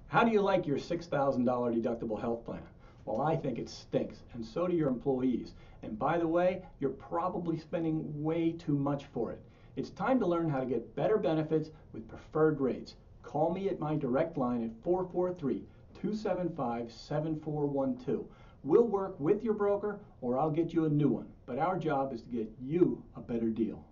How do you like your $6,000 deductible health plan? Well, I think it stinks, and so do your employees. And by the way, you're probably spending way too much for it. It's time to learn how to get better benefits with preferred rates. Call me at my direct line at 443-275-7412. We'll work with your broker, or I'll get you a new one. But our job is to get you a better deal.